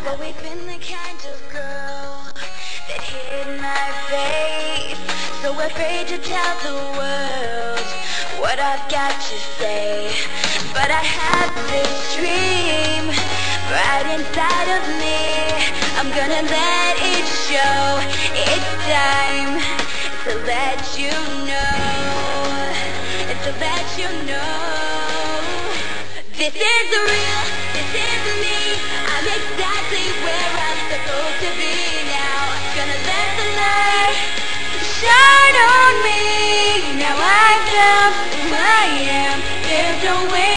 I've always been the kind of girl that hid my face, so afraid to tell the world what I've got to say. But I have this dream right inside of me. I'm gonna let it show. It's time to let you know. To let you know. This is real. This is me. I'm exactly where I'm supposed to be now. Gonna let the light shine on me. Now I know who I am. There's no way.